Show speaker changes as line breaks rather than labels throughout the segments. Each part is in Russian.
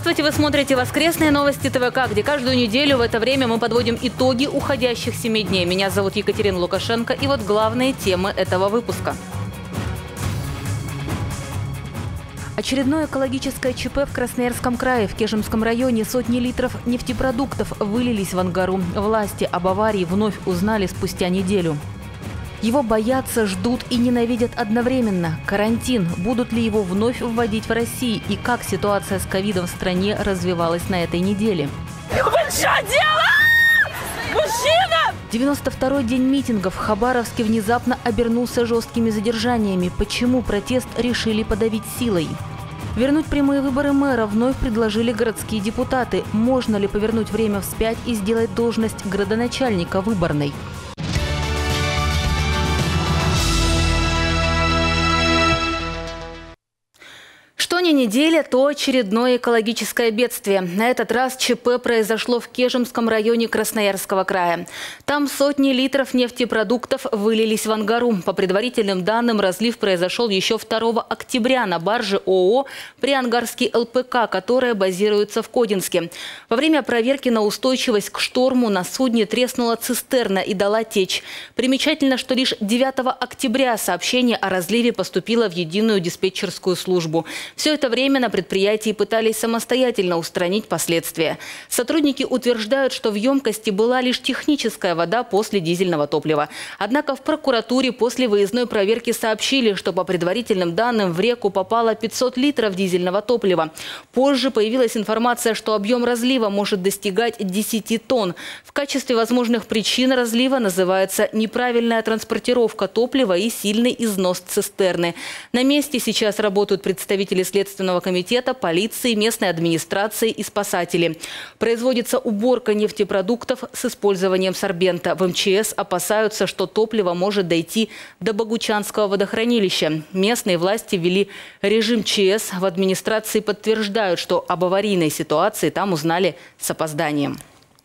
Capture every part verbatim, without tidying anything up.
Здравствуйте! Вы смотрите «Воскресные новости ТВК», где каждую неделю в это время мы подводим итоги уходящих семи дней. Меня зовут Екатерина Лукашенко, и вот главные темы этого выпуска. Очередное экологическое ЧП в Красноярском крае. В Кежемском районе сотни литров нефтепродуктов вылились в Ангару. Власти об аварии вновь узнали спустя неделю. Его боятся, ждут и ненавидят одновременно. Карантин. Будут ли его вновь вводить в России? И как ситуация с ковидом в стране развивалась на этой неделе?
Вы что делаете? Мужчина!
девяносто второй день митингов в Хабаровске внезапно обернулся жесткими задержаниями. Почему протест решили подавить силой? Вернуть прямые выборы мэра вновь предложили городские депутаты. Можно ли повернуть время вспять и сделать должность градоначальника выборной? Что ни неделя, то очередное экологическое бедствие. На этот раз ЧП произошло в Кежемском районе Красноярского края. Там сотни литров нефтепродуктов вылились в Ангару. По предварительным данным, разлив произошел еще второго октября на барже ООО «Приангарский ЛПК», которая базируется в Кодинске. Во время проверки на устойчивость к шторму на судне треснула цистерна и дала течь. Примечательно, что лишь девятого октября сообщение о разливе поступило в единую диспетчерскую службу. Все это время на предприятии пытались самостоятельно устранить последствия. Сотрудники утверждают, что в емкости была лишь техническая вода после дизельного топлива. Однако в прокуратуре после выездной проверки сообщили, что по предварительным данным в реку попало пятьсот литров дизельного топлива. Позже появилась информация, что объем разлива может достигать десяти тонн. В качестве возможных причин разлива называется неправильная транспортировка топлива и сильный износ цистерны. На месте сейчас работают представители Следственного комитета, полиции, местной администрации и спасатели. Производится уборка нефтепродуктов с использованием сорбента. В эм че эс опасаются, что топливо может дойти до Богучанского водохранилища. Местные власти ввели режим ЧС. В администрации подтверждают, что об аварийной ситуации там узнали с опозданием.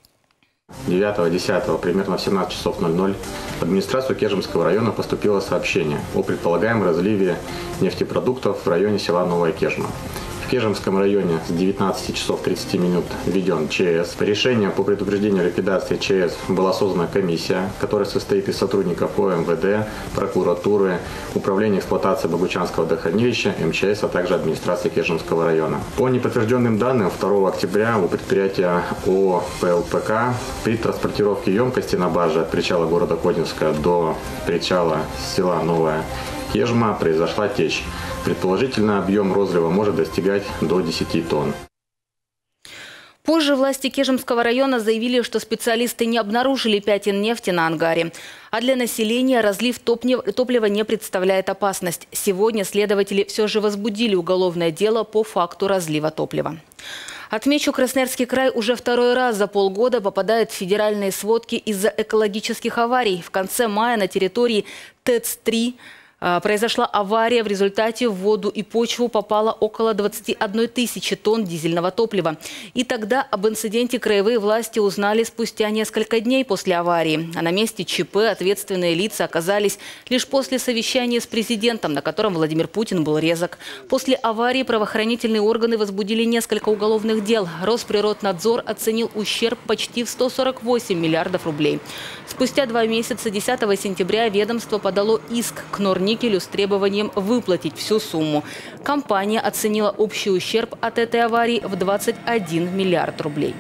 девятого-десятого, примерно в семнадцать часов ноль ноль, в администрацию Кежемского района поступило сообщение о предполагаемом разливе нефтепродуктов в районе села Новая Кежма. В Кежемском районе с девятнадцати часов тридцати минут введен ЧС. По решению по предупреждению ликвидации ЧС была создана комиссия, которая состоит из сотрудников о эм вэ дэ, прокуратуры, управления эксплуатацией Богучанского водохранилища, эм че эс, а также администрации Кежемского района. По неподтвержденным данным, второго октября у предприятия ООО пэ эл пэ ка при транспортировке емкости на барже от причала города Кодинска до причала села Новая Кежма произошла течь. Предположительно, объем розлива может достигать до десяти тонн.
Позже власти Кежемского района заявили, что специалисты не обнаружили пятен нефти на Ангаре. А для населения разлив топлива не представляет опасность. Сегодня следователи все же возбудили уголовное дело по факту разлива топлива. Отмечу, Красноярский край уже второй раз за полгода попадает в федеральные сводки из-за экологических аварий. В конце мая на территории тэц три произошла авария. В результате в воду и почву попало около двадцати одной тысячи тонн дизельного топлива. И тогда об инциденте краевые власти узнали спустя несколько дней после аварии. А на месте ЧП ответственные лица оказались лишь после совещания с президентом, на котором Владимир Путин был резок. После аварии правоохранительные органы возбудили несколько уголовных дел. Росприроднадзор оценил ущерб почти в сто сорок восемь миллиардов рублей. Спустя два месяца, десятого сентября, ведомство подало иск к Норникелю с требованием выплатить всю сумму. Компания оценила общий ущерб от этой аварии в двадцать один миллиард рублей.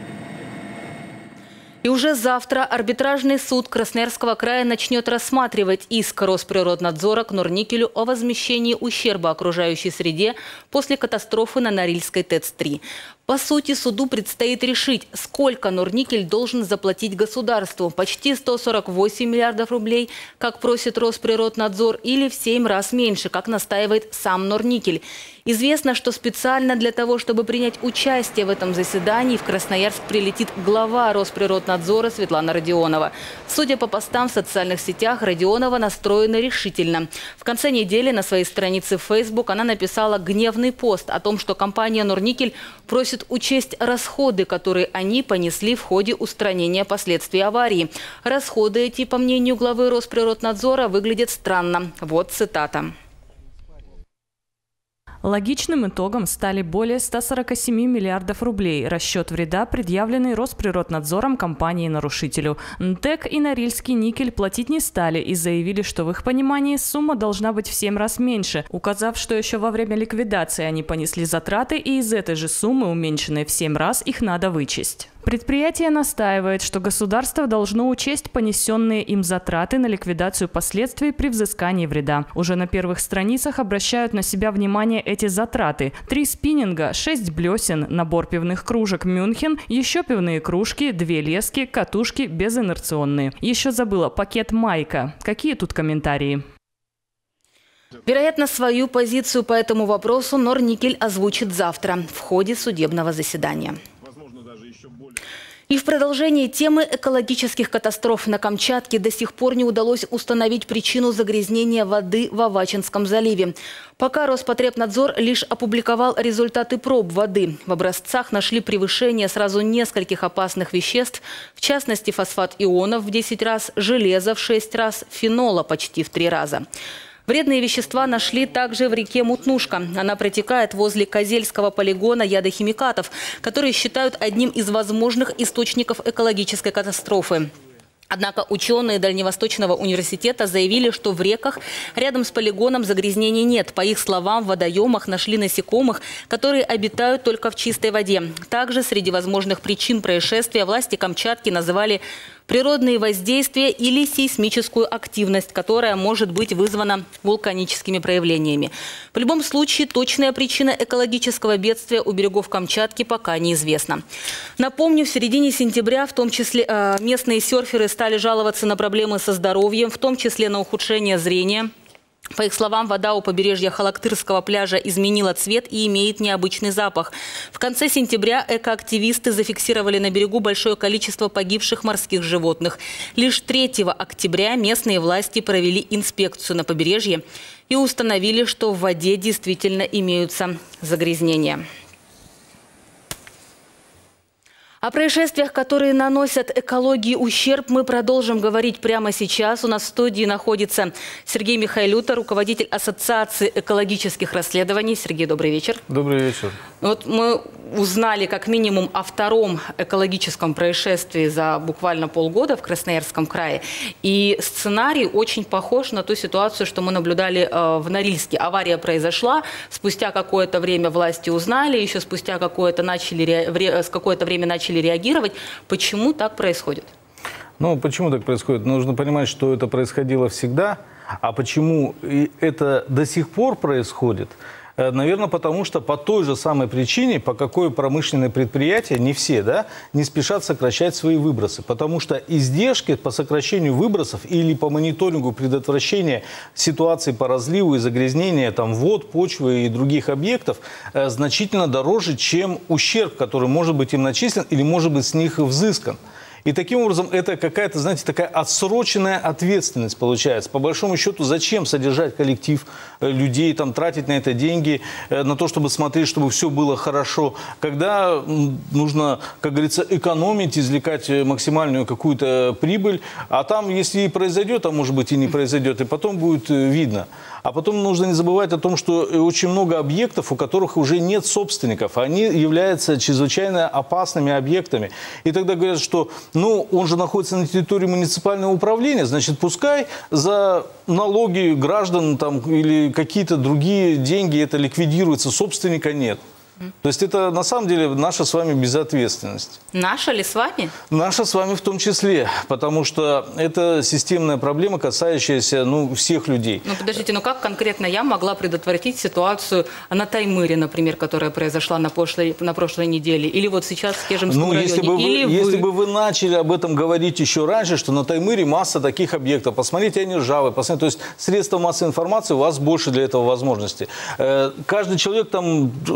И уже завтра арбитражный суд Красноярского края начнет рассматривать иск Росприроднадзора к Норникелю о возмещении ущерба окружающей среде после катастрофы на Норильской тэц три. По сути, суду предстоит решить, сколько Норникель должен заплатить государству. Почти сто сорок восемь миллиардов рублей, как просит Росприроднадзор, или в семь раз меньше, как настаивает сам Норникель. Известно, что специально для того, чтобы принять участие в этом заседании, в Красноярск прилетит глава Росприроднадзора Светлана Родионова. Судя по постам в социальных сетях, Родионова настроена решительно. В конце недели на своей странице в Facebook она написала гневный пост о том, что компания «Норникель» просит учесть расходы, которые они понесли в ходе устранения последствий аварии. Расходы эти, по мнению главы Росприроднадзора, выглядят странно. Вот цитата.
Логичным итогом стали более ста сорока семи миллиардов рублей. Расчет вреда, предъявленный Росприроднадзором компании-нарушителю. НТЭК и Норильский никель платить не стали и заявили, что в их понимании сумма должна быть в семь раз меньше, указав, что еще во время ликвидации они понесли затраты и из этой же суммы, уменьшенной в семь раз, их надо вычесть. Предприятие настаивает, что государство должно учесть понесенные им затраты на ликвидацию последствий при взыскании вреда. Уже на первых страницах обращают на себя внимание эти затраты. Три спиннинга, шесть блесен, набор пивных кружек «Мюнхен», еще пивные кружки, две лески, катушки безинерционные. Еще забыла пакет «Майка». Какие тут комментарии?
Вероятно, свою позицию по этому вопросу Норникель озвучит завтра в ходе судебного заседания. И в продолжении темы экологических катастроф на Камчатке до сих пор не удалось установить причину загрязнения воды в Авачинском заливе. Пока Роспотребнадзор лишь опубликовал результаты проб воды. В образцах нашли превышение сразу нескольких опасных веществ, в частности фосфат ионов в десять раз, железа в шесть раз, фенола почти в три раза. Вредные вещества нашли также в реке Мутнушка. Она протекает возле Козельского полигона ядохимикатов, которые считают одним из возможных источников экологической катастрофы. Однако ученые Дальневосточного университета заявили, что в реках рядом с полигоном загрязнений нет. По их словам, в водоемах нашли насекомых, которые обитают только в чистой воде. Также среди возможных причин происшествия власти Камчатки называли природные воздействия или сейсмическую активность, которая может быть вызвана вулканическими проявлениями. В любом случае, точная причина экологического бедствия у берегов Камчатки пока неизвестна. Напомню, в середине сентября в том числе э, местные серферы стали жаловаться на проблемы со здоровьем, в том числе на ухудшение зрения. По их словам, вода у побережья Халактырского пляжа изменила цвет и имеет необычный запах. В конце сентября экоактивисты зафиксировали на берегу большое количество погибших морских животных. Лишь третьего октября местные власти провели инспекцию на побережье и установили, что в воде действительно имеются загрязнения. О происшествиях, которые наносят экологии ущерб, мы продолжим говорить прямо сейчас. У нас в студии находится Сергей Михайлюта, руководитель Ассоциации экологических расследований. Сергей, добрый вечер.
Добрый вечер.
Вот мы узнали как минимум о втором экологическом происшествии за буквально полгода в Красноярском крае. И сценарий очень похож на ту ситуацию, что мы наблюдали в Норильске. Авария произошла, спустя какое-то время власти узнали, еще спустя какое-то начали, с какое-то время начали реагировать. Почему так происходит?
Ну, почему так происходит? Нужно понимать, что это происходило всегда. А почему это до сих пор происходит? Наверное, потому что по той же самой причине, по какой промышленные предприятия, не все, да, не спешат сокращать свои выбросы. Потому что издержки по сокращению выбросов или по мониторингу предотвращения ситуации по разливу и загрязнения там, вод, почвы и других объектов э, значительно дороже, чем ущерб, который может быть им начислен или может быть с них взыскан. И таким образом это какая-то, знаете, такая отсроченная ответственность получается. По большому счету, зачем содержать коллектив людей, там, тратить на это деньги, на то, чтобы смотреть, чтобы все было хорошо, когда нужно, как говорится, экономить, извлекать максимальную какую-то прибыль, а там, если и произойдет, а может быть и не произойдет, и потом будет видно. А потом нужно не забывать о том, что очень много объектов, у которых уже нет собственников, они являются чрезвычайно опасными объектами. И тогда говорят, что ну, он же находится на территории муниципального управления, значит, пускай за налоги граждан там, или какие-то другие деньги это ликвидируется, собственника нет. То есть это на самом деле наша с вами безответственность.
Наша ли с вами?
Наша с вами в том числе, потому что это системная проблема, касающаяся ну, всех людей.
Ну подождите, ну как конкретно я могла предотвратить ситуацию на Таймыре, например, которая произошла на прошлой, на прошлой неделе, или вот сейчас в Кежемском
ну,
районе?
Если бы, вы,
или
если
вы...
бы вы начали об этом говорить еще раньше, что на Таймыре масса таких объектов, посмотрите, они ржавые, посмотрите, то есть средства массовой информации, у вас больше для этого возможностей. Каждый человек там сто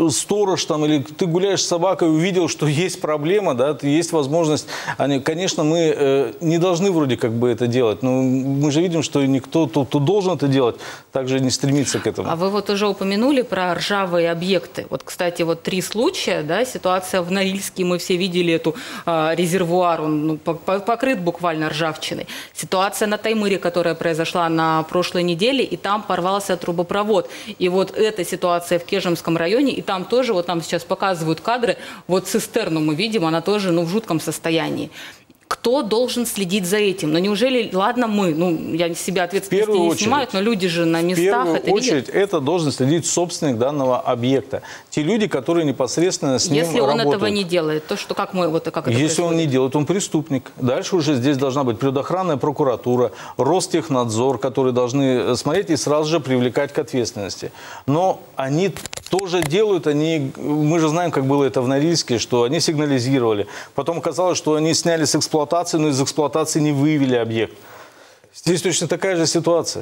сторож там, или ты гуляешь с собакой, увидел, что есть проблема, да, есть возможность. Они, конечно, мы э, не должны вроде как бы это делать, но мы же видим, что никто, кто, кто должен это делать, также не стремится к этому.
А вы вот уже упомянули про ржавые объекты. Вот, кстати, вот три случая, да, ситуация в Норильске, мы все видели эту э, резервуар, он ну, покрыт буквально ржавчиной. Ситуация на Таймыре, которая произошла на прошлой неделе, и там порвался трубопровод. И вот эта ситуация в Кежемском районе, и там тоже, вот нам сейчас показывают кадры, вот цистерну мы видим, она тоже ну, в жутком состоянии. Кто должен следить за этим? Ну неужели, ладно, мы, ну я себя ответственности не снимаю, но люди же на местах это видят.
В первую очередь это должен следить собственник данного объекта. Те люди, которые непосредственно с ним
работают.
Если
он этого не делает, то что как мы вот как это
Если
происходит?
он не делает, он преступник. Дальше уже здесь должна быть природоохранная прокуратура, Ростехнадзор, которые должны смотреть и сразу же привлекать к ответственности. Но они тоже делают, они, мы же знаем, как было это в Норильске, что они сигнализировали. Потом оказалось, что они сняли с эксплуатации, но из эксплуатации не выявили объект. Здесь точно такая же ситуация.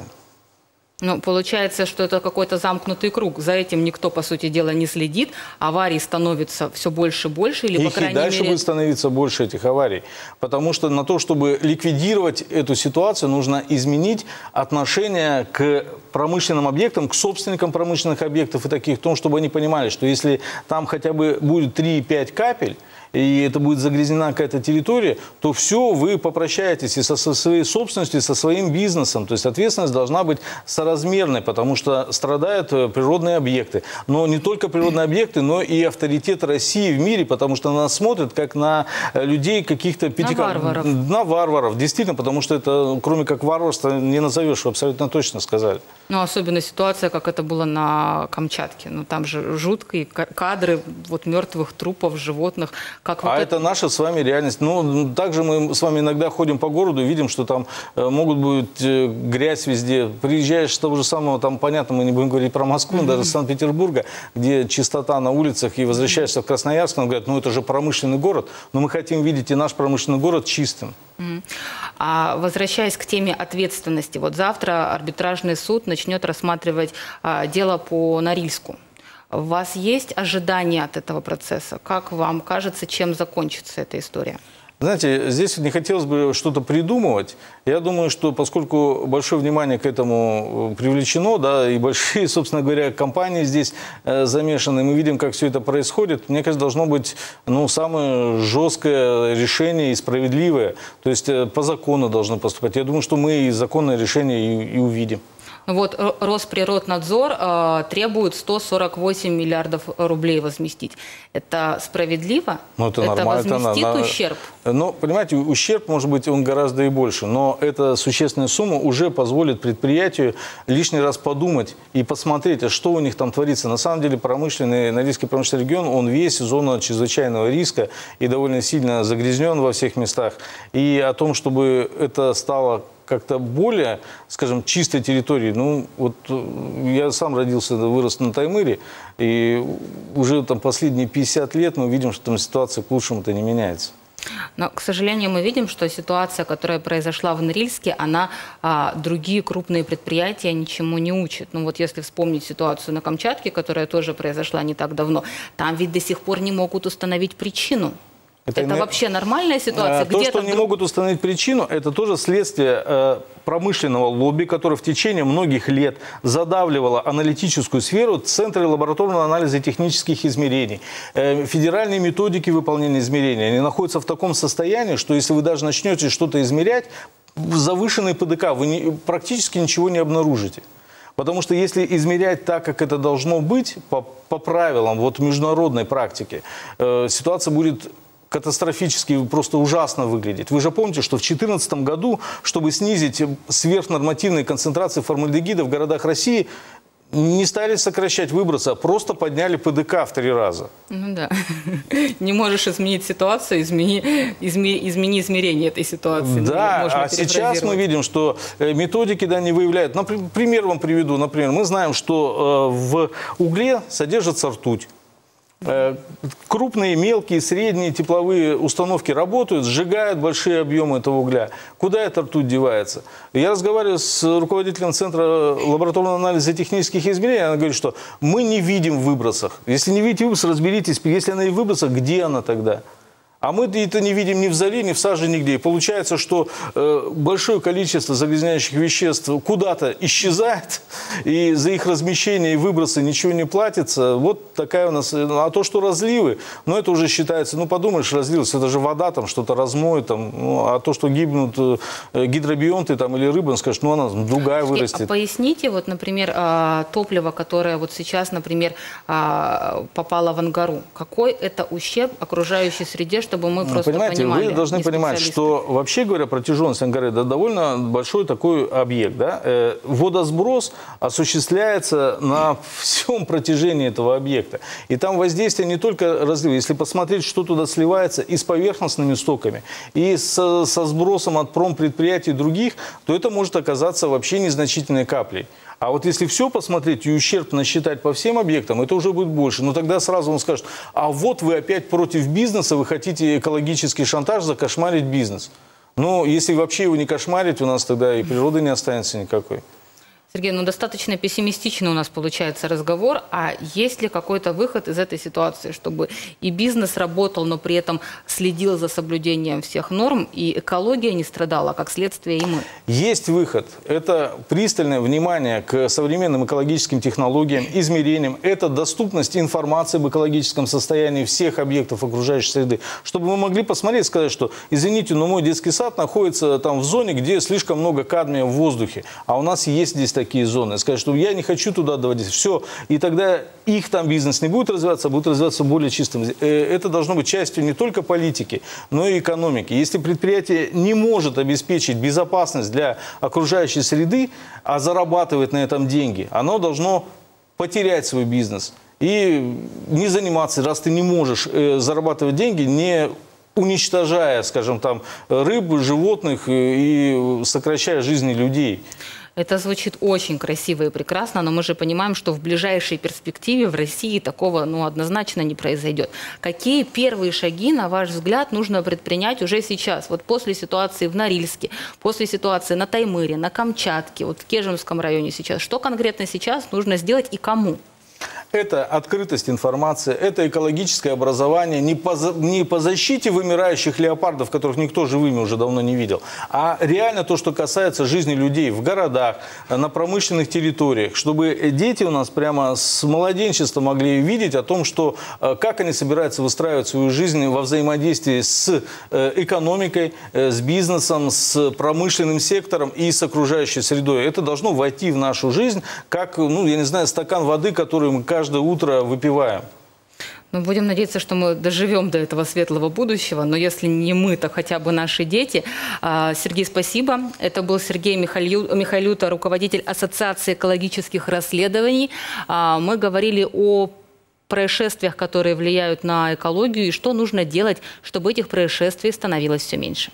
Ну, получается, что это какой-то замкнутый круг. За этим никто, по сути дела, не следит. Аварий становится все больше и больше. Или,
Их
по крайней
и дальше
мере...
будет становиться больше этих аварий. Потому что на то, чтобы ликвидировать эту ситуацию, нужно изменить отношение к промышленным объектам, к собственникам промышленных объектов и таких, в том, чтобы они понимали, что если там хотя бы будет три-пять капель, и это будет загрязнена какая-то территория, то все, вы попрощаетесь и со, со своей собственностью, и со своим бизнесом. То есть ответственность должна быть соразмерной, потому что страдают природные объекты. Но не только природные объекты, но и авторитет России в мире, потому что на нас смотрят как на людей каких-то...
На варваров.
На варваров, действительно, потому что это, кроме как варварства, не назовешь, вы абсолютно точно сказали.
Ну, особенно ситуация, как это было на Камчатке. Ну, там же жуткие кадры вот мертвых трупов животных. Как
а
вот
это... это наша с вами реальность. Ну, также мы с вами иногда ходим по городу и видим, что там э, могут быть э, грязь везде. Приезжаешь с того же самого, там, понятно, мы не будем говорить про Москву, mm-hmm. даже с Санкт-Петербурга, где чистота на улицах, и возвращаешься в Красноярск, нам говорят, ну, это же промышленный город, но мы хотим видеть и наш промышленный город чистым.
Mm-hmm. А возвращаясь к теме ответственности, вот завтра арбитражный суд начнет рассматривать а, дело по Норильску. У вас есть ожидания от этого процесса? Как вам кажется, чем закончится эта история?
Знаете, здесь не хотелось бы что-то придумывать. Я думаю, что поскольку большое внимание к этому привлечено, да, и большие, собственно говоря, компании здесь э, замешаны, мы видим, как все это происходит, мне кажется, должно быть ну, самое жесткое решение и справедливое. То есть э, по закону должны поступать. Я думаю, что мы и законное решение и, и увидим.
Вот Росприроднадзор э, требует сто сорок восемь миллиардов рублей возместить. Это справедливо?
Ну, это
это
нормально.
возместит
это на,
ущерб?
Ну, понимаете, ущерб может быть он гораздо и больше, но эта существенная сумма уже позволит предприятию лишний раз подумать и посмотреть, а что у них там творится. На самом деле промышленный, Норильский промышленный регион, он весь зона чрезвычайного риска и довольно сильно загрязнен во всех местах. И о том, чтобы это стало как-то более, скажем, чистой территории. Ну, вот я сам родился, вырос на Таймыре, и уже там последние пятьдесят лет мы видим, что там ситуация к лучшему-то не меняется.
Но, к сожалению, мы видим, что ситуация, которая произошла в Норильске, она а, другие крупные предприятия ничему не учит. Ну вот если вспомнить ситуацию на Камчатке, которая тоже произошла не так давно, там ведь до сих пор не могут установить причину. Это, это вообще нормальная ситуация?
То, что не могут установить причину, это тоже следствие э, промышленного лобби, которое в течение многих лет задавливало аналитическую сферу, центры лабораторного анализа и технических измерений. Э, федеральные методики выполнения измерений, они находятся в таком состоянии, что если вы даже начнете что-то измерять, завышенный ПДК, вы не, практически ничего не обнаружите. Потому что если измерять так, как это должно быть, по, по правилам вот, международной практики, э, ситуация будет катастрофически, просто ужасно выглядит. Вы же помните, что в две тысячи четырнадцатом году, чтобы снизить сверхнормативные концентрации формальдегида в городах России, не стали сокращать выбросы, а просто подняли ПДК в три раза.
Ну да. Не можешь изменить ситуацию, измени, измени, измени измерение этой ситуации.
Да, а сейчас мы видим, что методики да, не выявляют. Например, пример вам приведу. Например, мы знаем, что э, в угле содержится ртуть. Крупные, мелкие, средние тепловые установки работают, сжигают большие объемы этого угля. Куда эта ртуть девается? Я разговариваю с руководителем Центра лабораторного анализа технических измерений. Она говорит, что мы не видим в выбросах. Если не видите выброс, разберитесь. Если она и в выбросах, где она тогда? А мы это не видим ни в зале, ни в саже, нигде. И получается, что э, большое количество загрязняющих веществ куда-то исчезает, и за их размещение и выбросы ничего не платится. Вот такая у нас... А то, что разливы, ну это уже считается, ну подумаешь, разлилось, это же вода, там что-то размоет, там, ну, а то, что гибнут э, гидробионты там, или рыба, он скажет, ну она другая вырастет.
А поясните, вот, например, топливо, которое вот сейчас, например, попало в Ангару, какой это ущерб окружающей среде, чтобы мы просто
понимаете,
понимали,
вы должны понимать, что вообще говоря, протяженность Ангары это довольно большой такой объект. Да? Э, водосброс осуществляется на всем протяжении этого объекта. И там воздействие не только разлива. Если посмотреть, что туда сливается и с поверхностными стоками, и со, со сбросом от промпредприятий и других, то это может оказаться вообще незначительной каплей. А вот если все посмотреть и ущерб насчитать по всем объектам, это уже будет больше. Но тогда сразу он скажет, а вот вы опять против бизнеса, вы хотите экологический шантаж, закошмарить бизнес. Но если вообще его не кошмарить, у нас тогда и природы не останется никакой.
Сергей, ну достаточно пессимистичный у нас получается разговор. А есть ли какой-то выход из этой ситуации, чтобы и бизнес работал, но при этом следил за соблюдением всех норм, и экология не страдала, как следствие и мы?
Есть выход. Это пристальное внимание к современным экологическим технологиям, измерениям. Это доступность информации об экологическом состоянии всех объектов окружающей среды. Чтобы мы могли посмотреть и сказать, что, извините, но мой детский сад находится там в зоне, где слишком много кадмия в воздухе. А у нас есть здесь такие такие зоны, сказать, что я не хочу туда доводить. Все. И тогда их там бизнес не будет развиваться, а будет развиваться более чистым. Это должно быть частью не только политики, но и экономики. Если предприятие не может обеспечить безопасность для окружающей среды, а зарабатывает на этом деньги, оно должно потерять свой бизнес. И не заниматься, раз ты не можешь зарабатывать деньги, не уничтожая, скажем, там, рыб, животных и сокращая жизни людей.
Это звучит очень красиво и прекрасно, но мы же понимаем, что в ближайшей перспективе в России такого ну, однозначно не произойдет. Какие первые шаги, на ваш взгляд, нужно предпринять уже сейчас? Вот после ситуации в Норильске, после ситуации на Таймыре, на Камчатке, вот в Кежемском районе сейчас. Что конкретно сейчас нужно сделать и кому?
Это открытость информации, это экологическое образование не по, не по защите вымирающих леопардов, которых никто живыми уже давно не видел, а реально то, что касается жизни людей в городах, на промышленных территориях, чтобы дети у нас прямо с младенчества могли видеть о том, что, как они собираются выстраивать свою жизнь во взаимодействии с экономикой, с бизнесом, с промышленным сектором и с окружающей средой. Это должно войти в нашу жизнь, как, ну, я не знаю, стакан воды, который мы каждое утро выпиваем.
Ну, будем надеяться, что мы доживем до этого светлого будущего, но если не мы, то хотя бы наши дети. Сергей, спасибо. Это был Сергей Михайлюта, руководитель Ассоциации экологических расследований. Мы говорили о происшествиях, которые влияют на экологию, и что нужно делать, чтобы этих происшествий становилось все меньше.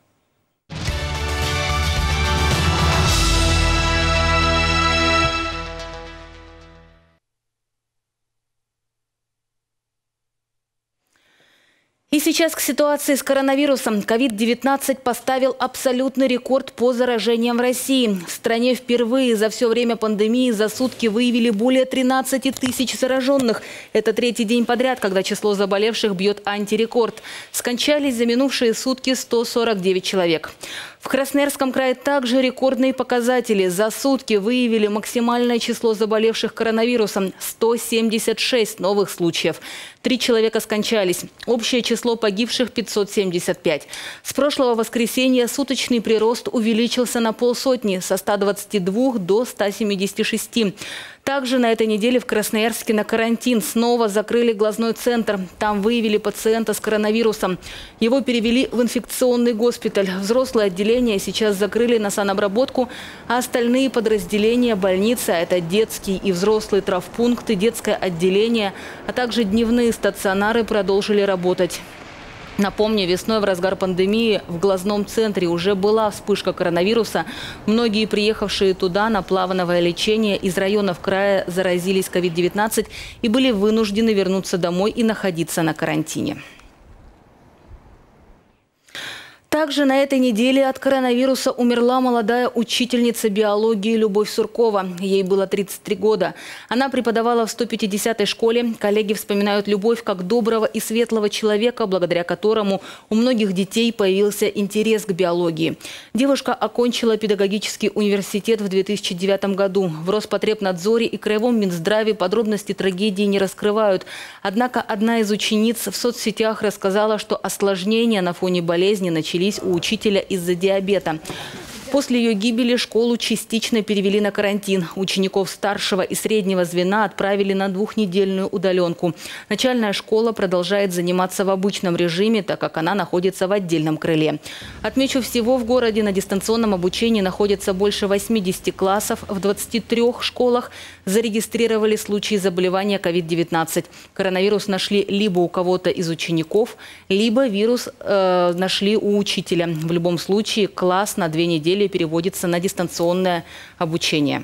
И сейчас к ситуации с коронавирусом. ковид девятнадцать поставил абсолютный рекорд по заражениям в России. В стране впервые за все время пандемии за сутки выявили более тринадцати тысяч зараженных. Это третий день подряд, когда число заболевших бьет антирекорд. Скончались за минувшие сутки сто сорок девять человек. В Красноярском крае также рекордные показатели. За сутки выявили максимальное число заболевших коронавирусом – сто семьдесят шесть новых случаев. Три человека скончались. Общее число погибших – пятьсот семьдесят пять. С прошлого воскресенья суточный прирост увеличился на полсотни – со ста двадцати двух до ста семидесяти шести. Также на этой неделе в Красноярске на карантин снова закрыли глазной центр. Там выявили пациента с коронавирусом. Его перевели в инфекционный госпиталь. Взрослое отделение сейчас закрыли на санобработку, а остальные подразделения больницы, а это детский и взрослый травмпункты, детское отделение, а также дневные стационары продолжили работать. Напомню, весной в разгар пандемии в глазном центре уже была вспышка коронавируса. Многие приехавшие туда на плановое лечение из районов края заразились ковид девятнадцать и были вынуждены вернуться домой и находиться на карантине. Также на этой неделе от коронавируса умерла молодая учительница биологии Любовь Суркова. Ей было тридцать три года. Она преподавала в сто пятидесятой школе. Коллеги вспоминают Любовь как доброго и светлого человека, благодаря которому у многих детей появился интерес к биологии. Девушка окончила педагогический университет в две тысячи девятом году. В Роспотребнадзоре и Краевом Минздраве подробности трагедии не раскрывают. Однако одна из учениц в соцсетях рассказала, что осложнения на фоне болезни начались у учителя из-за диабета. После ее гибели школу частично перевели на карантин. Учеников старшего и среднего звена отправили на двухнедельную удаленку. Начальная школа продолжает заниматься в обычном режиме, так как она находится в отдельном крыле. Отмечу, всего в городе на дистанционном обучении находится больше восьмидесяти классов. В двадцати трёх школах зарегистрировали случаи заболевания ковид девятнадцать. Коронавирус нашли либо у кого-то из учеников, либо вирус э, нашли у учителя. В любом случае класс на две недели переводится на дистанционное обучение.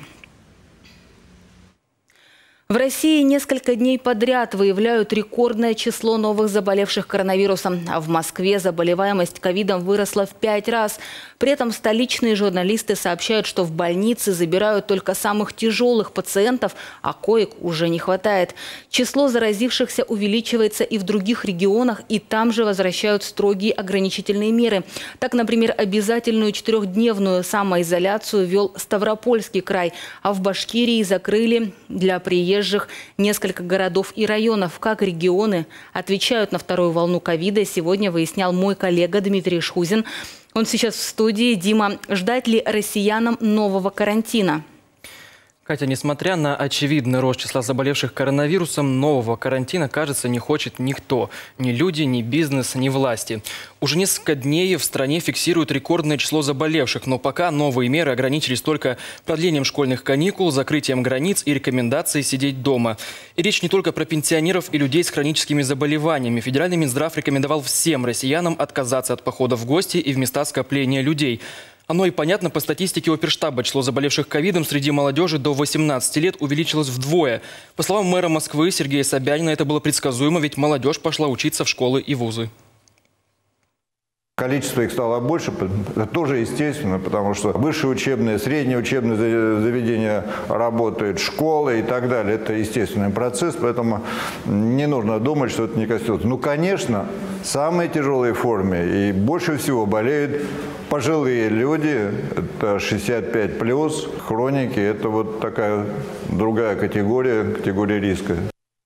В России несколько дней подряд выявляют рекордное число новых заболевших коронавирусом. А в Москве заболеваемость ковидом выросла в пять раз. При этом столичные журналисты сообщают, что в больницы забирают только самых тяжелых пациентов, а коек уже не хватает. Число заразившихся увеличивается и в других регионах, и там же возвращают строгие ограничительные меры. Так, например, обязательную четырехдневную самоизоляцию ввел Ставропольский край, а в Башкирии закрыли для приезжих несколько городов и районов. Как регионы отвечают на вторую волну ковида, сегодня выяснял мой коллега Дмитрий Шхузин. Он сейчас в студии. Дима, ждать ли россиянам нового карантина?
Катя, несмотря на очевидный рост числа заболевших коронавирусом, нового карантина, кажется, не хочет никто. Ни люди, ни бизнес, ни власти. Уже несколько дней в стране фиксируют рекордное число заболевших, но пока новые меры ограничились только продлением школьных каникул, закрытием границ и рекомендацией сидеть дома. И речь не только про пенсионеров и людей с хроническими заболеваниями. Федеральный Минздрав рекомендовал всем россиянам отказаться от похода в гости и в места скопления людей. Оно и понятно, по статистике оперштаба число заболевших ковидом среди молодежи до восемнадцати лет увеличилось вдвое. По словам мэра Москвы Сергея Собянина, это было предсказуемо, ведь молодежь пошла учиться в школы и вузы.
Количество их стало больше, это тоже естественно, потому что высшие учебные, средние учебные заведения работают, школы и так далее. Это естественный процесс, поэтому не нужно думать, что это не коснется. Ну, конечно, в самой тяжелой форме и больше всего болеют пожилые люди, это шестьдесят пять плюс, хроники, это вот такая другая категория, категория риска.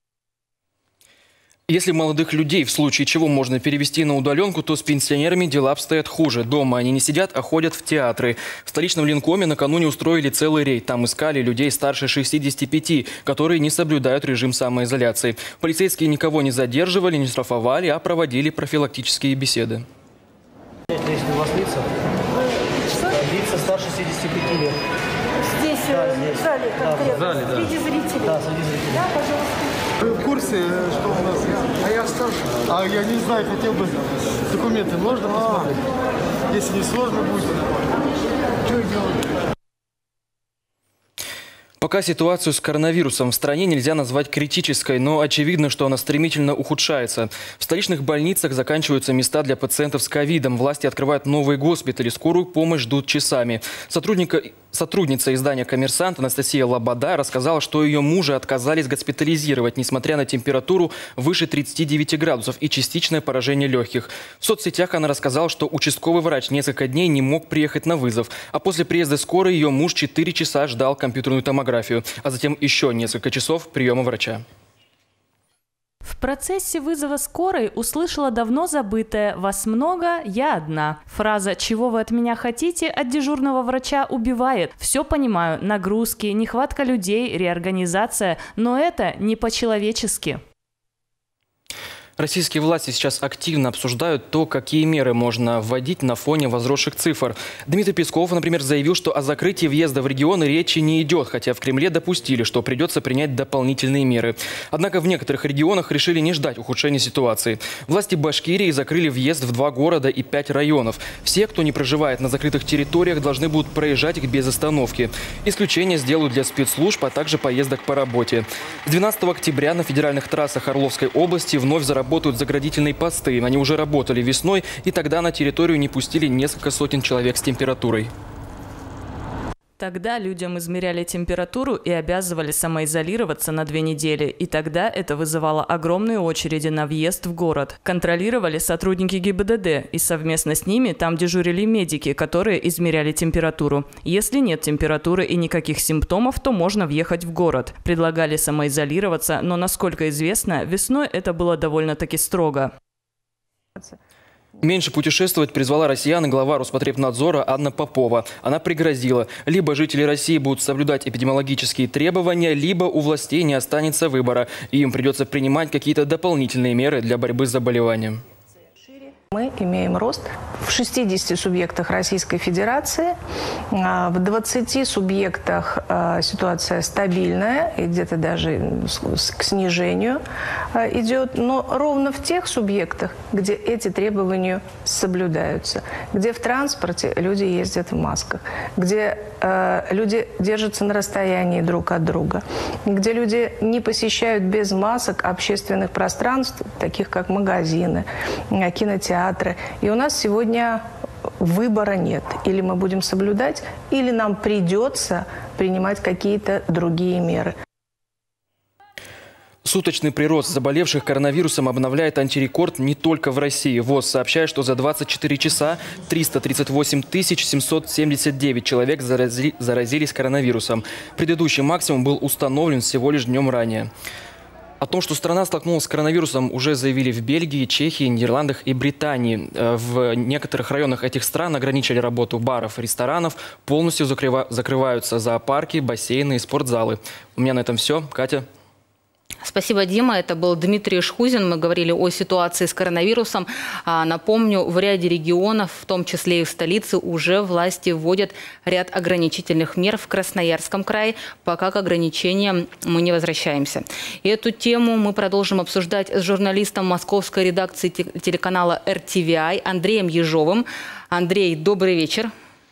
Если молодых людей в случае чего можно перевести на удаленку, то с пенсионерами дела обстоят хуже. Дома они не сидят, а ходят в театры. В столичном Ленкоме накануне устроили целый рейд. Там искали людей старше шестидесяти пяти, которые не соблюдают режим самоизоляции. Полицейские никого не задерживали, не штрафовали, а проводили профилактические беседы.
Если у вас лица? Что? Лица старше шестидесяти пяти лет.
Здесь, да, здесь. В зале конкретно, да, в зале,
да.
Среди зрителей.
Да, среди зрителей.
Да, пожалуйста.
Вы в курсе, что у нас? А я старше. А я не знаю, хотел бы документы. Можно посмотреть? А, если не сложно будет, что делать?
Пока ситуацию с коронавирусом в стране нельзя назвать критической, но очевидно, что она стремительно ухудшается. В столичных больницах заканчиваются места для пациентов с ковидом. Власти открывают новые госпитали. Скорую помощь ждут часами. Сотрудника... Сотрудница издания «Коммерсант» Анастасия Лобода рассказала, что ее мужа отказались госпитализировать, несмотря на температуру выше тридцати девяти градусов и частичное поражение легких. В соцсетях она рассказала, что участковый врач несколько дней не мог приехать на вызов. А после приезда скорой ее муж четыре часа ждал компьютерную томографию, а затем еще несколько часов приема врача.
В процессе вызова скорой услышала давно забытое «Вас много, я одна». Фраза «Чего вы от меня хотите?» от дежурного врача убивает. Все понимаю, нагрузки, нехватка людей, реорганизация, но это не по-человечески.
Российские власти сейчас активно обсуждают то, какие меры можно вводить на фоне возросших цифр. Дмитрий Песков, например, заявил, что о закрытии въезда в регионы речи не идет, хотя в Кремле допустили, что придется принять дополнительные меры. Однако в некоторых регионах решили не ждать ухудшения ситуации. Власти Башкирии закрыли въезд в два города и пять районов. Все, кто не проживает на закрытых территориях, должны будут проезжать их без остановки. Исключение сделают для спецслужб, а также поездок по работе. С двенадцатого октября на федеральных трассах Орловской области вновь заработают Работают заградительные посты. Они уже работали весной, и тогда на территорию не пустили несколько сотен человек с температурой.
Тогда людям измеряли температуру и обязывали самоизолироваться на две недели. И тогда это вызывало огромные очереди на въезд в город. Контролировали сотрудники ГИБДД, и совместно с ними там дежурили медики, которые измеряли температуру. Если нет температуры и никаких симптомов, то можно въехать в город. Предлагали самоизолироваться, но, насколько известно, весной это было довольно-таки строго.
Меньше путешествовать призвала россиян и глава Роспотребнадзора Анна Попова. Она пригрозила: либо жители России будут соблюдать эпидемиологические требования, либо у властей не останется выбора, и им придется принимать какие-то дополнительные меры для борьбы с заболеванием.
Мы имеем рост в шестидесяти субъектах Российской Федерации. В двадцати субъектах ситуация стабильная и где-то даже к снижению идет. Но ровно в тех субъектах, где эти требования соблюдаются, где в транспорте люди ездят в масках, где люди держатся на расстоянии друг от друга, где люди не посещают без масок общественных пространств, таких как магазины, кинотеатры. И у нас сегодня выбора нет. Или мы будем соблюдать, или нам придется принимать какие-то другие меры.
Суточный прирост заболевших коронавирусом обновляет антирекорд не только в России. ВОЗ сообщает, что за двадцать четыре часа триста тридцать восемь тысяч семьсот семьдесят девять человек зарази, заразились коронавирусом. Предыдущий максимум был установлен всего лишь днем ранее. О том, что страна столкнулась с коронавирусом, уже заявили в Бельгии, Чехии, Нидерландах и Британии. В некоторых районах этих стран ограничили работу баров, ресторанов, полностью закрыва- закрываются зоопарки, бассейны и спортзалы. У меня на этом все. Катя.
Спасибо, Дима. Это был Дмитрий Шхузин. Мы говорили о ситуации с коронавирусом. А, напомню, в ряде регионов, в том числе и в столице, уже власти вводят ряд ограничительных мер в Красноярском крае, пока к ограничениям мы не возвращаемся. И эту тему мы продолжим обсуждать с журналистом московской редакции телеканала эр ти ви ай Андреем Ежовым. Андрей, добрый вечер.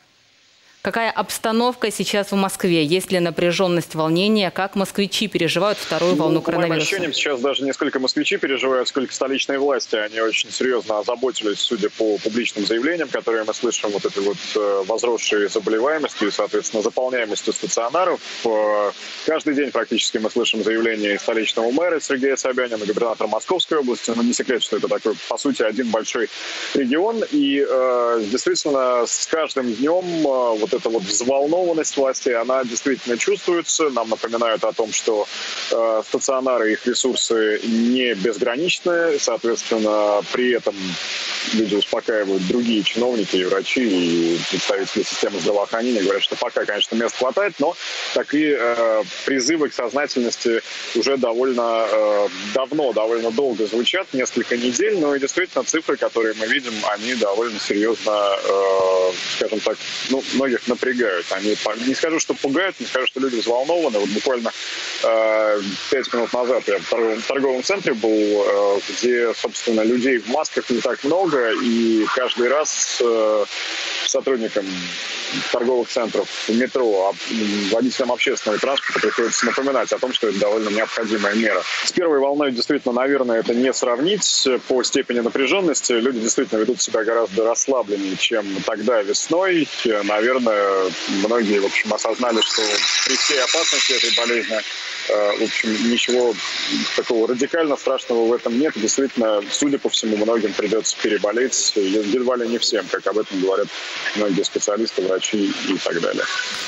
Какая обстановка сейчас в Москве? Есть ли напряженность, волнения? Как москвичи переживают вторую волну
ну,
коронавируса?
По моим ощущениям, сейчас даже не сколько москвичи переживают, сколько столичные власти. Они очень серьезно озаботились, судя по публичным заявлениям, которые мы слышим, вот этой вот э, возросшей заболеваемостью и, соответственно, заполняемостью стационаров. Э, каждый день практически мы слышим заявления столичного мэра Сергея Собянина, губернатора Московской области. Но не секрет, что это такой, по сути, один большой регион. И э, действительно, с каждым днем э, вот эта вот взволнованность властей, она действительно чувствуется. Нам напоминают о том, что э, стационары, их ресурсы не безграничны. Соответственно, при этом люди успокаивают другие чиновники, и врачи, и представители системы здравоохранения. Говорят, что пока, конечно, мест хватает, но такие э, призывы к сознательности уже довольно э, давно, довольно долго звучат, несколько недель. Но и действительно цифры, которые мы видим, они довольно серьезно, э, скажем так, ну, многих напрягают. Они, не скажу, что пугают, не скажу, что люди взволнованы. Вот буквально э, пять минут назад я в торговом, в торговом центре был, э, где, собственно, людей в масках не так много, и каждый раз э, сотрудникам торговых центров, метро, водителям общественного транспорта приходится напоминать о том, что это довольно необходимая мера. С первой волной действительно, наверное, это не сравнить по степени напряженности. Люди действительно ведут себя гораздо расслабленнее, чем тогда весной. Наверное, многие, в общем, осознали, что при всей опасности этой болезни, в общем, ничего такого радикально страшного в этом нет. Действительно, судя по всему, многим придется переболеть, едва ли не всем, как об этом говорят многие специалисты, врачи и так далее.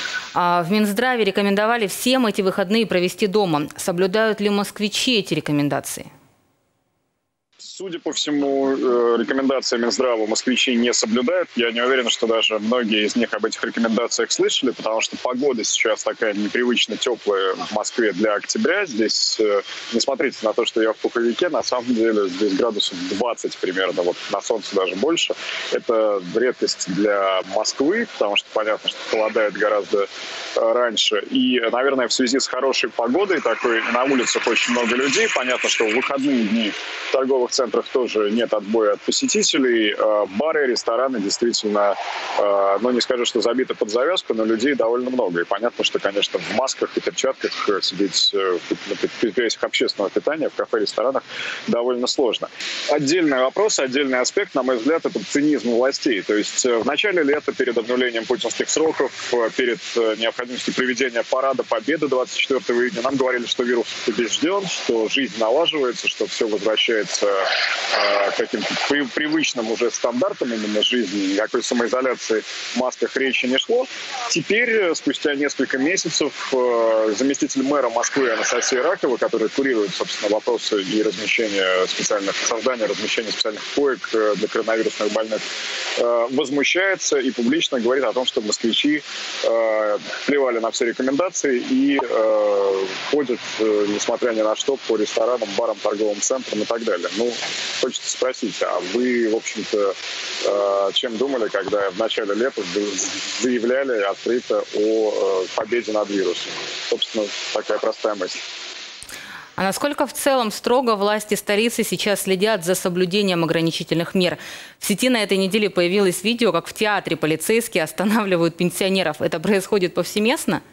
А в Минздраве рекомендовали всем эти выходные провести дома. Соблюдают ли москвичи эти рекомендации?
Судя по всему, рекомендации Минздрава москвичи не соблюдают. Я не уверен, что даже многие из них об этих рекомендациях слышали, потому что погода сейчас такая непривычно теплая в Москве для октября. Здесь, не смотрите на то, что я в пуховике, на самом деле здесь градусов двадцать примерно, вот на солнце даже больше. Это редкость для Москвы, потому что понятно, что холодает гораздо раньше. И, наверное, в связи с хорошей погодой, такой на улицах очень много людей, понятно, что в выходные дни в торговых центрах тоже нет отбоя от посетителей. Бары, рестораны действительно, ну не скажу, что забиты под завязку, но людей довольно много. И понятно, что, конечно, в масках и перчатках сидеть на предприятиях общественного питания, в кафе, ресторанах довольно сложно. Отдельный вопрос, отдельный аспект, на мой взгляд, это цинизм властей. То есть в начале лета, перед обнулением путинских сроков, перед необходимостью проведения парада Победы двадцать четвёртого июня, нам говорили, что вирус побежден, что жизнь налаживается, что все возвращается к каким-то привычным уже стандартам именно жизни, никакой самоизоляции в масках речи не шло. Теперь, спустя несколько месяцев, заместитель мэра Москвы Анастасия Ракова, которая курирует, собственно, вопросы и размещения специальных, создания размещения специальных коек для коронавирусных больных, возмущается и публично говорит о том, что москвичи плевали на все рекомендации и ходят, несмотря ни на что, по ресторанам, барам, торговым центрам и так далее. Ну, хочется спросить, а вы, в общем-то, чем думали, когда в начале лета заявляли открыто о победе над вирусом? Собственно, такая простая мысль.
А насколько в целом строго власти столицы сейчас следят за соблюдением ограничительных мер? В сети на этой неделе появилось видео, как в театре полицейские останавливают пенсионеров. Это происходит повсеместно?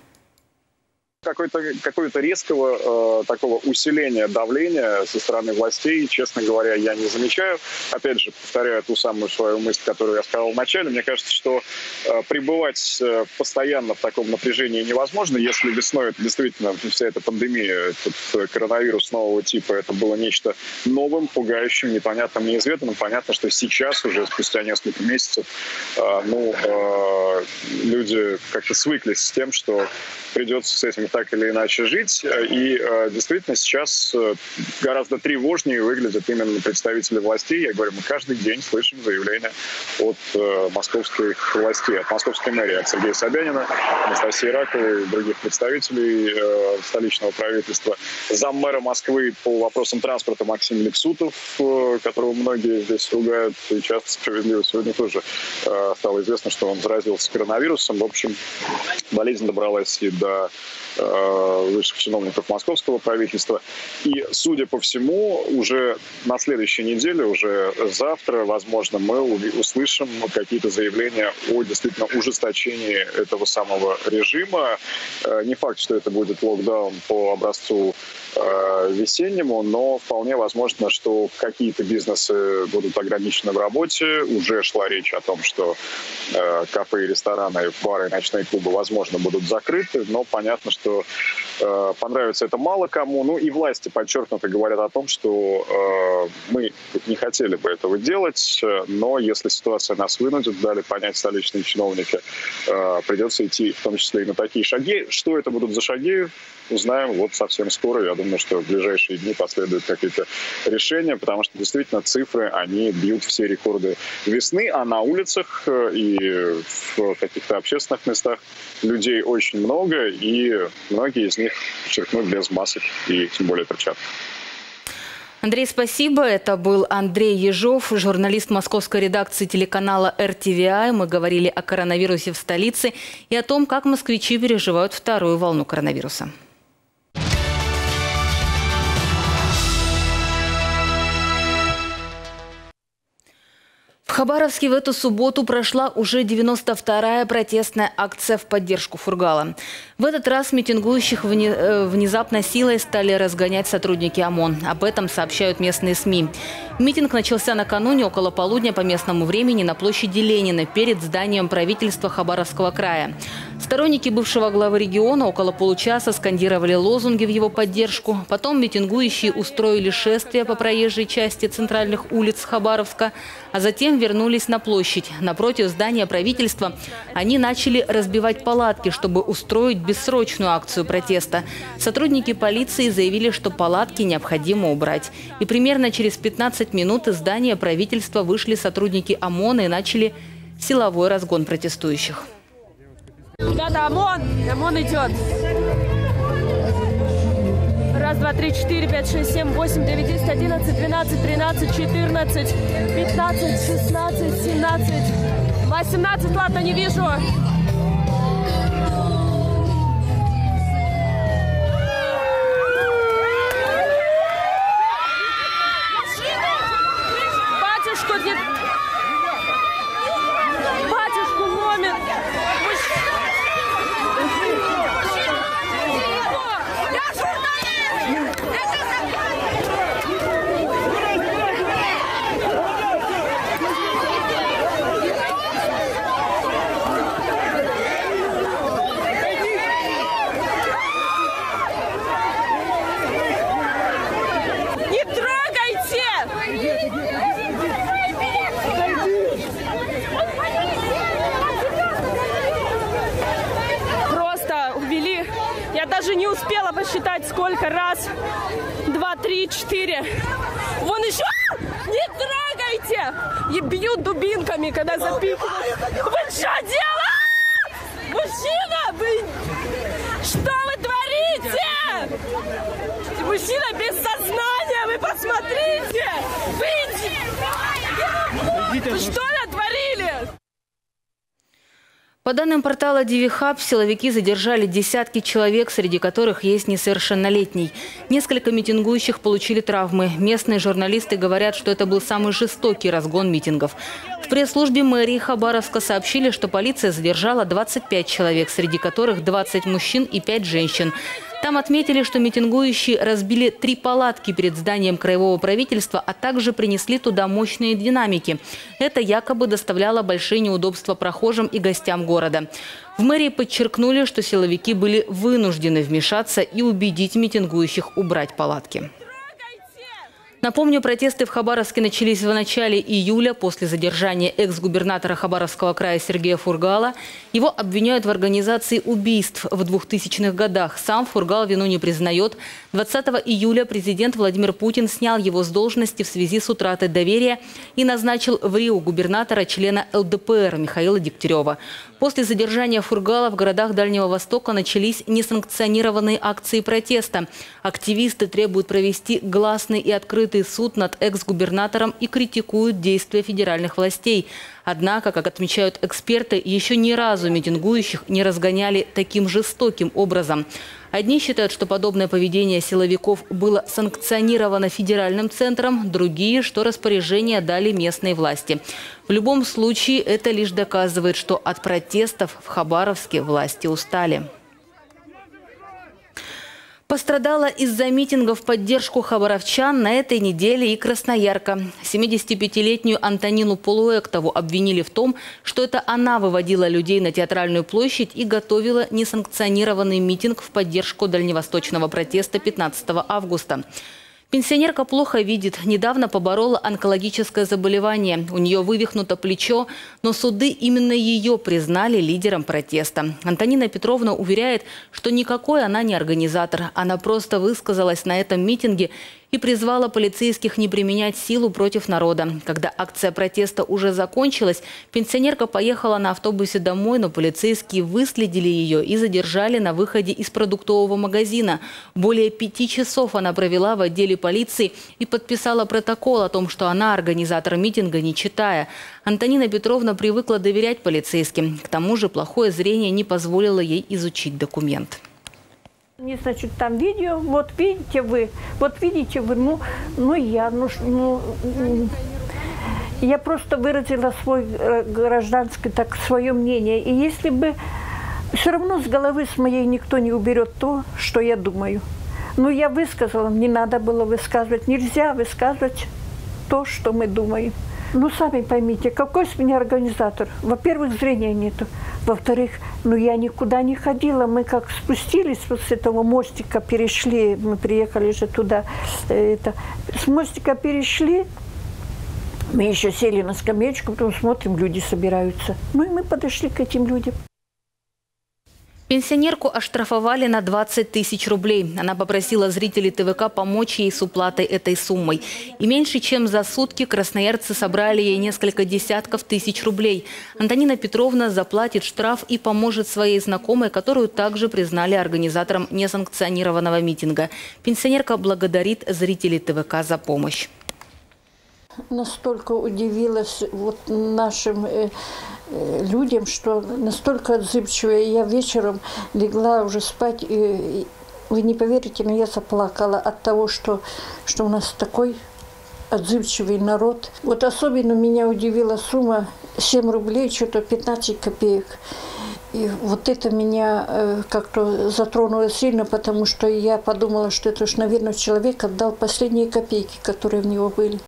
Какой-то, какого-то резкого э, такого усиления давления со стороны властей, честно говоря, я не замечаю. Опять же, повторяю ту самую свою мысль, которую я сказал в начале. Мне кажется, что э, пребывать э, постоянно в таком напряжении невозможно. Если весной это действительно вся эта пандемия, этот коронавирус нового типа, это было нечто новым, пугающим, непонятным, неизведанным. Понятно, что сейчас уже спустя несколько месяцев э, ну, э, люди как-то свыклись с тем, что придется с этим так или иначе жить. И э, действительно сейчас э, гораздо тревожнее выглядят именно представители властей. Я говорю, мы каждый день слышим заявления от э, московских властей, от московской мэрии, от Сергея Собянина, Анастасии Раковой и других представителей э, столичного правительства. Заммэра Москвы по вопросам транспорта Максим Лексутов, э, которого многие здесь ругают и часто справедливо. Сегодня тоже э, стало известно, что он заразился коронавирусом. В общем, болезнь добралась и до высших чиновников московского правительства. И, судя по всему, уже на следующей неделе, уже завтра, возможно, мы услышим какие-то заявления о действительно ужесточении этого самого режима. Не факт, что это будет локдаун по образцу весеннему, но вполне возможно, что какие-то бизнесы будут ограничены в работе. Уже шла речь о том, что кафе, рестораны, бары и ночные клубы, возможно, будут закрыты, но понятно, что э, понравится это мало кому. Ну и власти подчеркнуто говорят о том, что э, мы не хотели бы этого делать, но если ситуация нас вынудит, дали понять столичные чиновники, э, придется идти в том числе и на такие шаги. Что это будут за шаги, узнаем вот совсем скоро. Я думаю, что в ближайшие дни последуют какие-то решения, потому что действительно цифры, они бьют все рекорды весны, а на улицах и в каких-то общественных местах людей очень много, и многие из них подчеркнут без масок и тем более перчаток.
Андрей, спасибо. Это был Андрей Ежов, журналист московской редакции телеканала эр тэ вэ ай. Мы говорили о коронавирусе в столице и о том, как москвичи переживают вторую волну коронавируса. В Хабаровске в эту субботу прошла уже девяносто вторая протестная акция в поддержку Фургала. В этот раз митингующих внезапно силой стали разгонять сотрудники ОМОН. Об этом сообщают местные СМИ. Митинг начался накануне около полудня по местному времени на площади Ленина перед зданием правительства Хабаровского края. Сторонники бывшего главы региона около получаса скандировали лозунги в его поддержку. Потом митингующие устроили шествие по проезжей части центральных улиц Хабаровска, а затем вернулись на площадь. Напротив здания правительства они начали разбивать палатки, чтобы устроить бессрочную акцию протеста. Сотрудники полиции заявили, что палатки необходимо убрать. И примерно через пятнадцать минут из здания правительства вышли сотрудники ОМОНа и начали силовой разгон протестующих.
Ребята, ОМОН! ОМОН идет! Раз, два, три, четыре, пять, шесть, семь, восемь, девять, десять, одиннадцать, двенадцать, тринадцать, четырнадцать, пятнадцать, шестнадцать, семнадцать, восемнадцать, ладно, не вижу. Батюшку, нет. Батюшку номер. Я даже не успела посчитать, сколько раз. Два, три, четыре. Вон еще. Не трогайте! И бьют дубинками, когда запихивают. Вы что делаете? Мужчина, вы... Что вы творите? Мужчина без сознания, вы посмотрите! Выйдите! Вы что натворили?
По данным портала DiviHub, силовики задержали десятки человек, среди которых есть несовершеннолетний. Несколько митингующих получили травмы. Местные журналисты говорят, что это был самый жестокий разгон митингов. В пресс-службе мэрии Хабаровска сообщили, что полиция задержала двадцать пять человек, среди которых двадцать мужчин и пять женщин. Там отметили, что митингующие разбили три палатки перед зданием краевого правительства, а также принесли туда мощные динамики. Это якобы доставляло большие неудобства прохожим и гостям города. В мэрии подчеркнули, что силовики были вынуждены вмешаться и убедить митингующих убрать палатки. Напомню, протесты в Хабаровске начались в начале июля после задержания экс-губернатора Хабаровского края Сергея Фургала. Его обвиняют в организации убийств в двухтысячных годах. Сам Фургал вину не признает. двадцатого июля президент Владимир Путин снял его с должности в связи с утратой доверия и назначил в Рио губернатора члена эл дэ пэ эр Михаила Дегтярева. После задержания Фургала в городах Дальнего Востока начались несанкционированные акции протеста. Активисты требуют провести гласный и открытый суд над экс-губернатором и критикуют действия федеральных властей. Однако, как отмечают эксперты, еще ни разу митингующих не разгоняли таким жестоким образом. Одни считают, что подобное поведение силовиков было санкционировано федеральным центром, другие, что распоряжение дали местные власти. В любом случае, это лишь доказывает, что от протестов в Хабаровске власти устали. Пострадала из-за митингов в поддержку хабаровчан на этой неделе и Красноярка. семидесятипятилетнюю Антонину Полуэктову обвинили в том, что это она выводила людей на Театральную площадь и готовила несанкционированный митинг в поддержку дальневосточного протеста пятнадцатого августа. Пенсионерка плохо видит. Недавно поборола онкологическое заболевание. У нее вывихнуто плечо, но суды именно ее признали лидером протеста. Антонина Петровна уверяет, что никакой она не организатор. Она просто высказалась на этом митинге и призвала полицейских не применять силу против народа. Когда акция протеста уже закончилась, пенсионерка поехала на автобусе домой, но полицейские выследили ее и задержали на выходе из продуктового магазина. Более пяти часов она провела в отделе полиции и подписала протокол о том, что она организатор митинга, не читая. Антонина Петровна привыкла доверять полицейским. К тому же плохое зрение не позволило ей изучить документ.
Не, значит, там видео, вот видите вы, вот видите вы, ну, ну я, ну, ну, я просто выразила свой гражданский, так, свое мнение. И если бы, все равно с головы с моей никто не уберет то, что я думаю. Но я высказала, не надо было высказывать, нельзя высказывать то, что мы думаем. Ну, сами поймите, какой с меня организатор? Во-первых, зрения нету. Во-вторых, ну я никуда не ходила. Мы как спустились вот с этого мостика, перешли, мы приехали же туда, это, с мостика перешли, мы еще сели на скамеечку, потом смотрим, люди собираются. Ну и мы подошли к этим людям.
Пенсионерку оштрафовали на двадцать тысяч рублей. Она попросила зрителей ТВК помочь ей с уплатой этой суммой. И меньше чем за сутки красноярцы собрали ей несколько десятков тысяч рублей. Антонина Петровна заплатит штраф и поможет своей знакомой, которую также признали организатором несанкционированного митинга. Пенсионерка благодарит зрителей ТВК за помощь.
Настолько удивилась вот нашим э, э, людям, что настолько отзывчивая. Я вечером легла уже спать, и, и вы не поверите, но я заплакала от того, что, что у нас такой отзывчивый народ. Вот особенно меня удивила сумма семь рублей, что-то пятнадцать копеек. И вот это меня э, как-то затронуло сильно, потому что я подумала, что это уж, наверное, человек отдал последние копейки, которые в него были.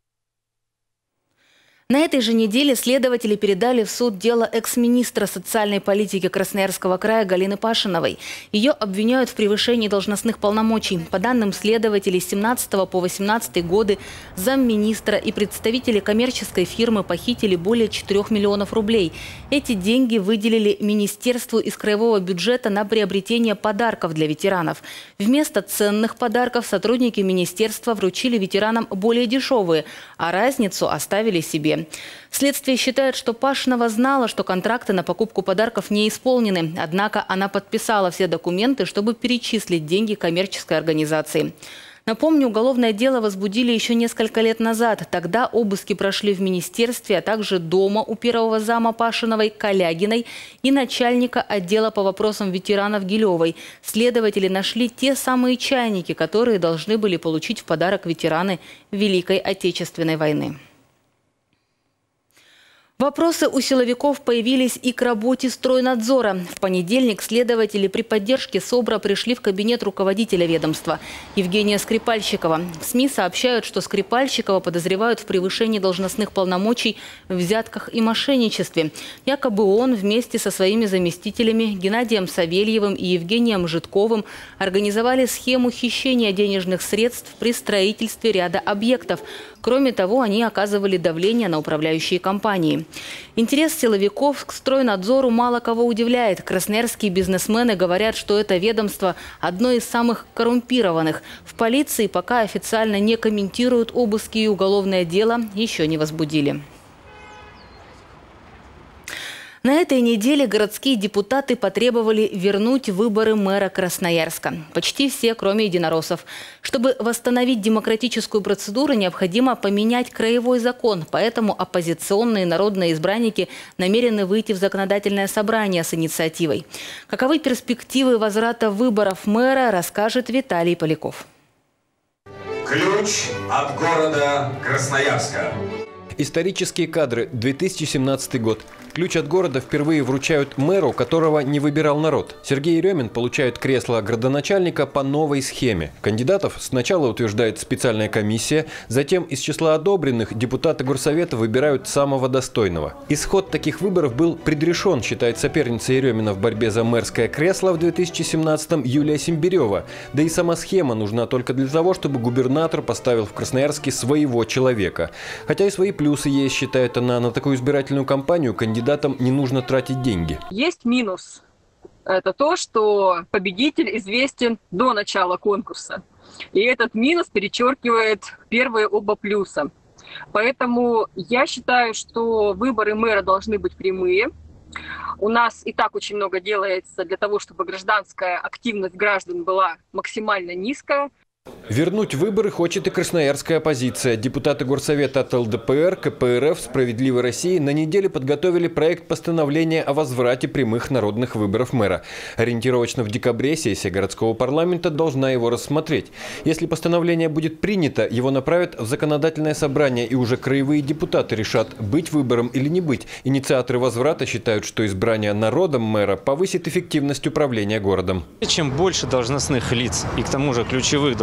На этой же неделе следователи передали в суд дело экс-министра социальной политики Красноярского края Галины Пашиновой. Ее обвиняют в превышении должностных полномочий. По данным следователей, с семнадцатого по восемнадцатый годы замминистра и представители коммерческой фирмы похитили более четырёх миллионов рублей. Эти деньги выделили министерству из краевого бюджета на приобретение подарков для ветеранов. Вместо ценных подарков сотрудники министерства вручили ветеранам более дешевые, а разницу оставили себе. Следствие считает, что Пашинова знала, что контракты на покупку подарков не исполнены. Однако она подписала все документы, чтобы перечислить деньги коммерческой организации. Напомню, уголовное дело возбудили еще несколько лет назад. Тогда обыски прошли в министерстве, а также дома у первого зама Пашиновой Калягиной и начальника отдела по вопросам ветеранов Гилевой. Следователи нашли те самые чайники, которые должны были получить в подарок ветераны Великой Отечественной войны. Вопросы у силовиков появились и к работе стройнадзора. В понедельник следователи при поддержке СОБРа пришли в кабинет руководителя ведомства Евгения Скрипальщикова. В СМИ сообщают, что Скрипальщикова подозревают в превышении должностных полномочий, взятках и мошенничестве. Якобы он вместе со своими заместителями Геннадием Савельевым и Евгением Житковым организовали схему хищения денежных средств при строительстве ряда объектов. Кроме того, они оказывали давление на управляющие компании. Интерес силовиков к стройнадзору мало кого удивляет. Красноярские бизнесмены говорят, что это ведомство одно из самых коррумпированных. В полиции пока официально не комментируют обыски, и уголовное дело еще не возбудили. На этой неделе городские депутаты потребовали вернуть выборы мэра Красноярска. Почти все, кроме единороссов. Чтобы восстановить демократическую процедуру, необходимо поменять краевой закон. Поэтому оппозиционные народные избранники намерены выйти в законодательное собрание с инициативой. Каковы перспективы возврата выборов мэра, расскажет Виталий Поляков.
Ключ от города Красноярска.
Исторические кадры, две тысячи семнадцатый год. Ключ от города впервые вручают мэру, которого не выбирал народ. Сергей Еремин получает кресло градоначальника по новой схеме. Кандидатов сначала утверждает специальная комиссия, затем из числа одобренных депутаты горсовета выбирают самого достойного. Исход таких выборов был предрешен, считает соперница Еремина в борьбе за мэрское кресло в две тысячи семнадцатом Юлия Симбирева. Да и сама схема нужна только для того, чтобы губернатор поставил в Красноярске своего человека. Хотя и свои плюсы есть, считает она, на такую избирательную кампанию кандидатам не нужно тратить деньги.
Есть минус. Это то, что победитель известен до начала конкурса. И этот минус перечеркивает первые оба плюса. Поэтому я считаю, что выборы мэра должны быть прямые. У нас и так очень много делается для того, чтобы гражданская активность граждан была максимально низкая.
Вернуть выборы хочет и красноярская оппозиция. Депутаты Горсовета от эл дэ пэ эр, ка пэ эр эф, «Справедливой России» на неделе подготовили проект постановления о возврате прямых народных выборов мэра. Ориентировочно в декабре сессия городского парламента должна его рассмотреть. Если постановление будет принято, его направят в законодательное собрание, и уже краевые депутаты решат, быть выбором или не быть. Инициаторы возврата считают, что избрание народом мэра повысит эффективность управления городом.
Чем больше должностных лиц, и к тому же ключевых должностных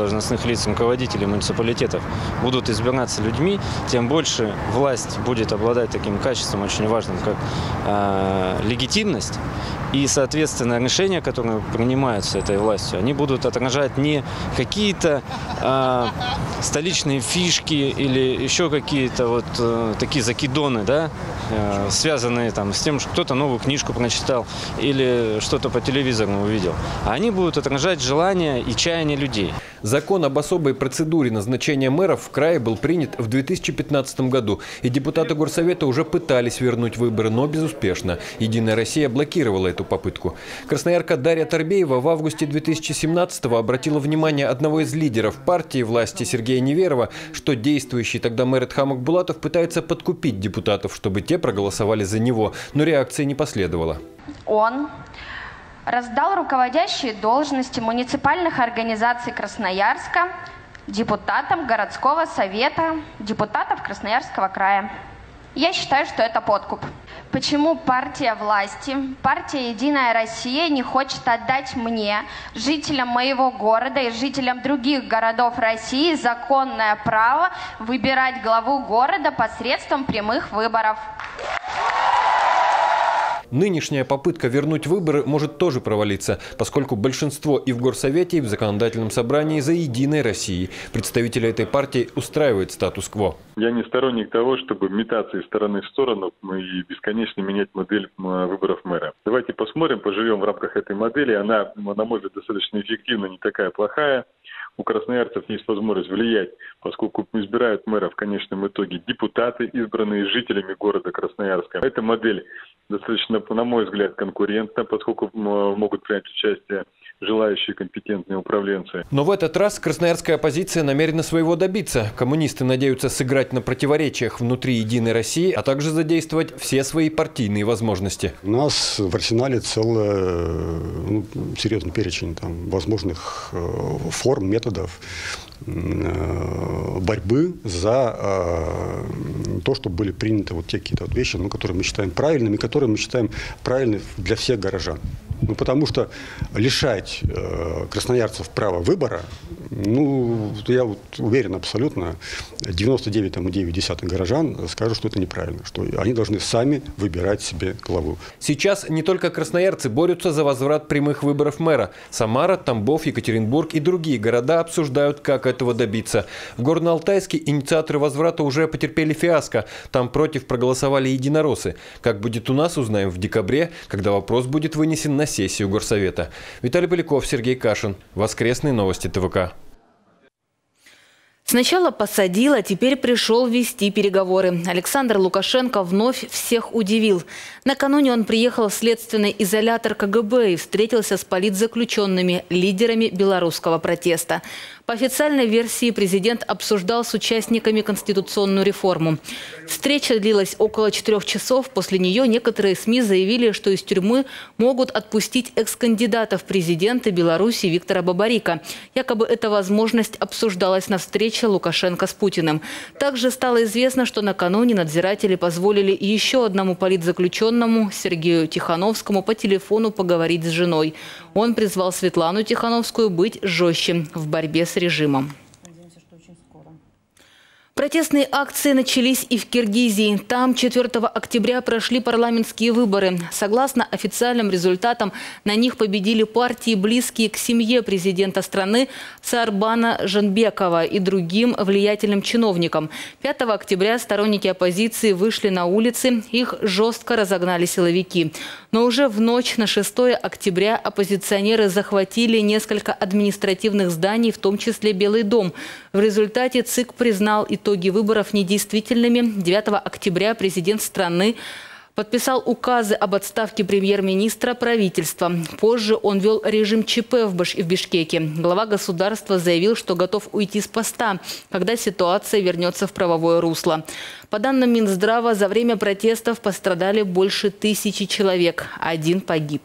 должностных лиц, руководителей муниципалитетов будут избираться людьми, тем больше власть будет обладать таким качеством очень важным, как э, легитимность. И, соответственно, решения, которые принимаются этой властью, они будут отражать не какие-то э, столичные фишки или еще какие-то вот э, такие закидоны, да, э, связанные там с тем, что кто-то новую книжку прочитал или что-то по телевизору увидел. А они будут отражать желания и чаяния людей.
Закон об особой процедуре назначения мэров в крае был принят в две тысячи пятнадцатом году, и депутаты Горсовета уже пытались вернуть выборы, но безуспешно. «Единая Россия» блокировала эту попытку. Красноярка Дарья Торбеева в августе две тысячи семнадцатого обратила внимание одного из лидеров партии власти Сергея Неверова, что действующий тогда мэр Эдхам Акбулатов пытается подкупить депутатов, чтобы те проголосовали за него, но реакции не последовало.
Он раздал руководящие должности муниципальных организаций Красноярска депутатам городского совета, депутатов Красноярского края. Я считаю, что это подкуп. Почему партия власти, партия «Единая Россия» не хочет отдать мне, жителям моего города и жителям других городов России, законное право выбирать главу города посредством прямых выборов?
Нынешняя попытка вернуть выборы может тоже провалиться, поскольку большинство и в Горсовете, и в Законодательном собрании за «Единой Россией». Представители этой партии устраивает статус-кво.
Я не сторонник того, чтобы метаться из стороны в сторону и бесконечно менять модель выборов мэра. Давайте посмотрим, поживем в рамках этой модели. Она, на мой взгляд, достаточно эффективна, не такая плохая. У красноярцев есть возможность влиять, поскольку избирают мэра в конечном итоге депутаты, избранные жителями города Красноярска. Эта модель достаточно, на мой взгляд, конкурентна, поскольку могут принять участие желающие компетентные управленцы.
Но в этот раз красноярская оппозиция намерена своего добиться. Коммунисты надеются сыграть на противоречиях внутри «Единой России», а также задействовать все свои партийные возможности.
У нас в арсенале целый ну, серьезный перечень там, возможных э, форм, методов э, борьбы за э, то, чтобы были приняты вот те какие-то вот вещи, ну, которые мы считаем правильными, которые мы считаем правильными для всех горожан. Ну, потому что лишать э, красноярцев права выбора, ну, я вот уверен абсолютно, девяносто девять целых девять десятых горожан скажут, что это неправильно, что они должны сами выбирать себе главу.
Сейчас не только красноярцы борются за возврат прямых выборов мэра. Самара, Тамбов, Екатеринбург и другие города обсуждают, как этого добиться. В Горно-Алтайске инициаторы возврата уже потерпели фиаско. Там против проголосовали единороссы. Как будет у нас, узнаем в декабре, когда вопрос будет вынесен на сессию Горсовета. Виталий Поляков, Сергей Кашин. Воскресные новости ТВК.
Сначала посадил, а теперь пришел вести переговоры. Александр Лукашенко вновь всех удивил. Накануне он приехал в следственный изолятор ка гэ бэ и встретился с политзаключенными, лидерами белорусского протеста. По официальной версии президент обсуждал с участниками конституционную реформу. Встреча длилась около четырех часов. После нее некоторые СМИ заявили, что из тюрьмы могут отпустить экс-кандидата в президенты Беларуси Виктора Бабарика. Якобы эта возможность обсуждалась на встрече Лукашенко с Путиным. Также стало известно, что накануне надзиратели позволили еще одному политзаключенному, Сергею Тихановскому, по телефону поговорить с женой. Он призвал Светлану Тихановскую быть жестче в борьбе с режимом. Протестные акции начались и в Киргизии. Там четвёртого октября прошли парламентские выборы. Согласно официальным результатам, на них победили партии, близкие к семье президента страны Саарбана Жанбекова и другим влиятельным чиновникам. пятого октября сторонники оппозиции вышли на улицы, их жестко разогнали силовики. Но уже в ночь на шестое октября оппозиционеры захватили несколько административных зданий, в том числе Белый дом. В результате ЦИК признал итоги выборов недействительными. девятого октября президент страны подписал указы об отставке премьер-министра правительства. Позже он ввел режим че пэ в Бишкеке. Глава государства заявил, что готов уйти с поста, когда ситуация вернется в правовое русло. По данным Минздрава, за время протестов пострадали больше тысячи человек. Один погиб.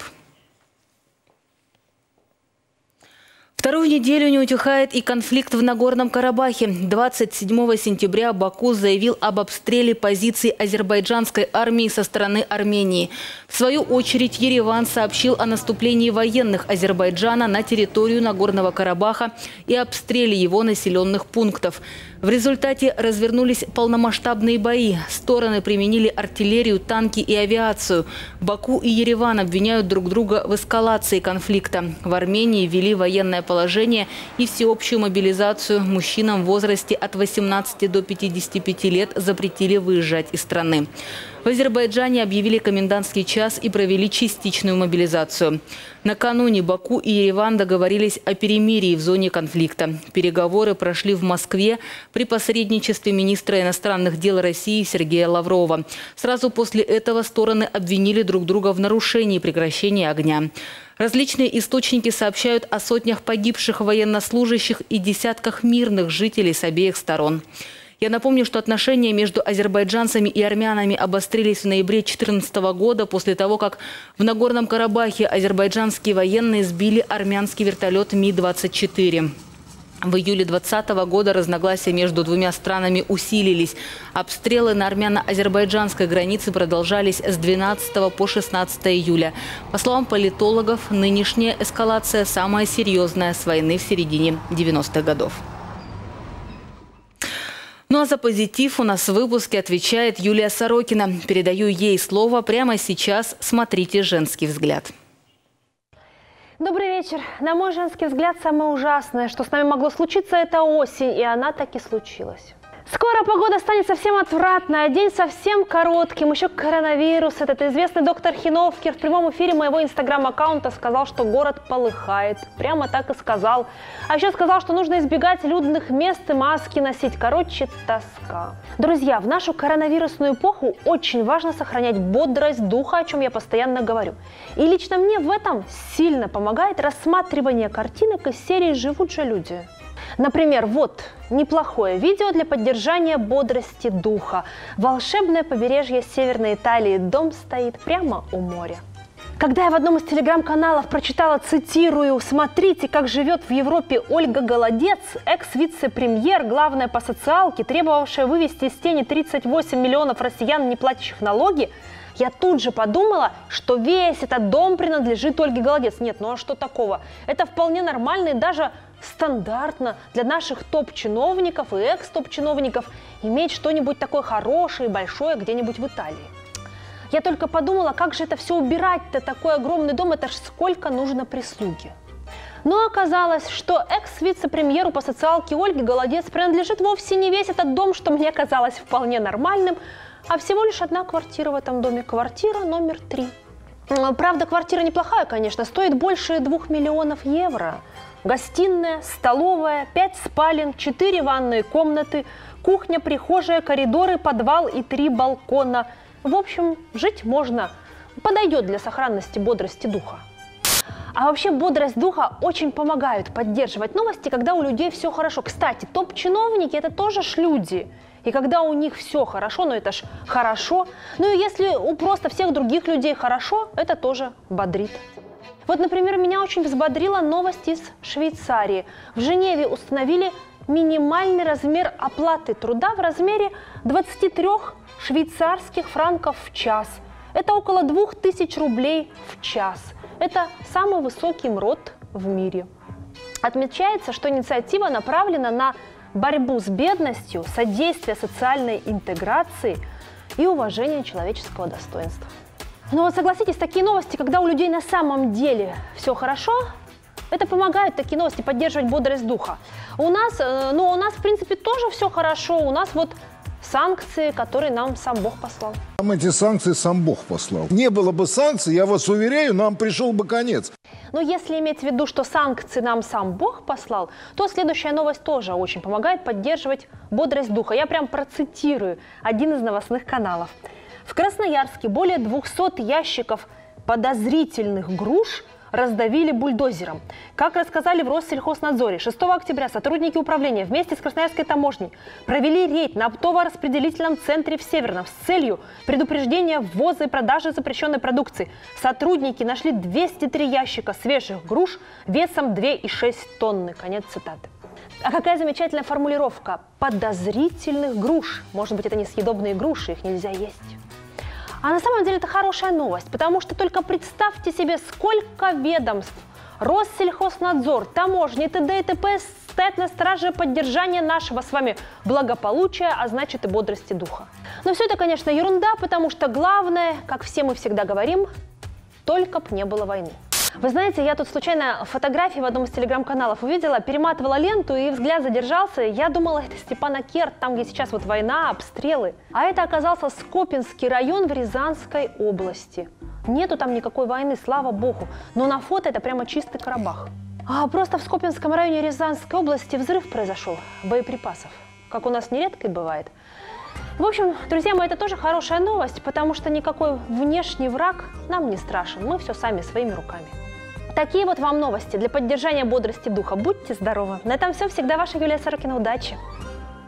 Вторую неделю не утихает и конфликт в Нагорном Карабахе. двадцать седьмого сентября Баку заявил об обстреле позиций азербайджанской армии со стороны Армении. В В свою очередь, Ереван сообщил о наступлении военных Азербайджана на территорию Нагорного Карабаха и обстреле его населенных пунктов. В результате развернулись полномасштабные бои. Стороны применили артиллерию, танки и авиацию. Баку и Ереван обвиняют друг друга в эскалации конфликта. В Армении ввели военное положение и всеобщую мобилизацию. Мужчинам в возрасте от восемнадцати до пятидесяти пяти лет запретили выезжать из страны. В Азербайджане объявили комендантский час и провели частичную мобилизацию. Накануне Баку и Ереван договорились о перемирии в зоне конфликта. Переговоры прошли в Москве при посредничестве министра иностранных дел России Сергея Лаврова. Сразу после этого стороны обвинили друг друга в нарушении прекращения огня. Различные источники сообщают о сотнях погибших военнослужащих и десятках мирных жителей с обеих сторон. Я напомню, что отношения между азербайджанцами и армянами обострились в ноябре две тысячи четырнадцатого года после того, как в Нагорном Карабахе азербайджанские военные сбили армянский вертолет Ми двадцать четыре. В июле две тысячи двадцатого года разногласия между двумя странами усилились. Обстрелы на армяно-азербайджанской границе продолжались с двенадцатого по шестнадцатое июля. По словам политологов, нынешняя эскалация самая серьезная с войны в середине девяностых годов. Ну а за позитив у нас в выпуске отвечает Юлия Сорокина. Передаю ей слово прямо сейчас. Смотрите «Женский взгляд».
Добрый вечер. На мой женский взгляд, самое ужасное, что с нами могло случиться, это осень, и она таки случилась. Скоро погода станет совсем отвратной, а день совсем коротким. Еще коронавирус. Этот известный доктор Хиновкер в прямом эфире моего инстаграм-аккаунта сказал, что город полыхает. Прямо так и сказал. А еще сказал, что нужно избегать людных мест и маски носить. Короче, тоска. Друзья, в нашу коронавирусную эпоху очень важно сохранять бодрость духа, о чем я постоянно говорю. И лично мне в этом сильно помогает рассматривание картинок из серии «Живут же люди». Например, вот неплохое видео для поддержания бодрости духа. Волшебное побережье Северной Италии. Дом стоит прямо у моря. Когда я в одном из телеграм-каналов прочитала, цитирую, «Смотрите, как живет в Европе Ольга Голодец, экс-вице-премьер, главная по социалке, требовавшая вывести из тени тридцать восемь миллионов россиян, не платящих налоги», я тут же подумала, что весь этот дом принадлежит Ольге Голодец. Нет, ну а что такого? Это вполне нормально и даже стандартно для наших топ-чиновников и экс-топ-чиновников иметь что-нибудь такое хорошее и большое где-нибудь в Италии. Я только подумала, как же это все убирать-то, такой огромный дом, это ж сколько нужно прислуги. Но оказалось, что экс-вице-премьеру по социалке Ольге Голодец принадлежит вовсе не весь этот дом, что мне казалось вполне нормальным, а всего лишь одна квартира в этом доме. Квартира номер три. Правда, квартира неплохая, конечно, стоит больше двух миллионов евро. Гостиная, столовая, пять спален, четыре ванные комнаты, кухня, прихожая, коридоры, подвал и три балкона. В общем, жить можно. Подойдет для сохранности бодрости духа. А вообще бодрость духа очень помогают поддерживать новости, когда у людей все хорошо. Кстати, топ-чиновники – это тоже ж люди. И когда у них все хорошо, ну это ж хорошо. Ну и если у просто всех других людей хорошо, это тоже бодрит. Вот, например, меня очень взбодрила новость из Швейцарии. В Женеве установили минимальный размер оплаты труда в размере двадцати трёх швейцарских франков в час. Это около двух тысяч рублей в час. Это самый высокий МРОТ в мире. Отмечается, что инициатива направлена на борьбу с бедностью, содействие социальной интеграции и уважение человеческого достоинства. Но вот согласитесь, такие новости, когда у людей на самом деле все хорошо, это помогает, такие новости, поддерживать бодрость духа. У нас, ну, у нас, в принципе, тоже все хорошо. У нас вот санкции, которые нам сам Бог послал.
Нам эти санкции сам Бог послал. Не было бы санкций, я вас уверяю, нам пришел бы конец.
Но если иметь в виду, что санкции нам сам Бог послал, то следующая новость тоже очень помогает поддерживать бодрость духа. Я прям процитирую один из новостных каналов. В Красноярске более двухсот ящиков подозрительных груш раздавили бульдозером. Как рассказали в Россельхознадзоре, шестого октября сотрудники управления вместе с Красноярской таможней провели рейд на оптово-распределительном центре в Северном с целью предупреждения ввоза и продажи запрещенной продукции. Сотрудники нашли двести три ящика свежих груш весом две и шесть тонны. Конец цитаты. А какая замечательная формулировка. Подозрительных груш. Может быть, это несъедобные груши, их нельзя есть. А на самом деле это хорошая новость, потому что только представьте себе, сколько ведомств, Россельхознадзор, таможня, т.д. и т.п. стоят на страже поддержания нашего с вами благополучия, а значит и бодрости духа. Но все это, конечно, ерунда, потому что главное, как все мы всегда говорим, только б не было войны. Вы знаете, я тут случайно фотографии в одном из телеграм-каналов увидела, перематывала ленту, и взгляд задержался. Я думала, это Степанакерт, там, где сейчас вот война, обстрелы. А это оказался Скопинский район в Рязанской области. Нету там никакой войны, слава богу. Но на фото это прямо чистый Карабах. А просто в Скопинском районе Рязанской области взрыв произошел боеприпасов, как у нас нередко и бывает. В общем, друзья мои, это тоже хорошая новость, потому что никакой внешний враг нам не страшен. Мы все сами, своими руками. Такие вот вам новости для поддержания бодрости духа. Будьте здоровы. На этом все. Всегда ваша Юлия Сорокина. Удачи!